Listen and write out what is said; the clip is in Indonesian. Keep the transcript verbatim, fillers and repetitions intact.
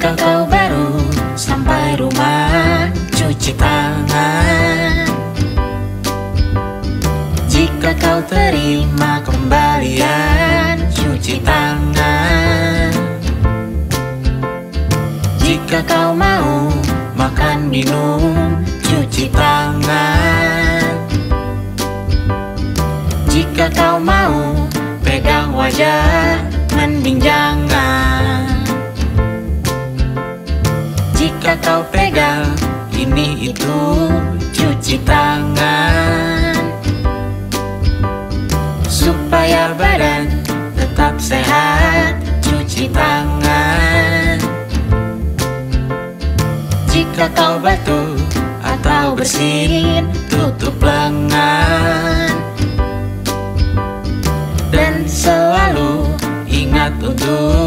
Jika kau baru sampai rumah, cuci tangan. Jika kau terima kembalian, cuci tangan. Jika kau mau makan minum, cuci tangan. Jika kau mau pegang wajah, mending jangan. Jika kau pegang ini itu, cuci tangan. Supaya badan tetap sehat, cuci tangan. Jika kau batuk atau bersin, tutup lengan. Dan selalu ingat untuk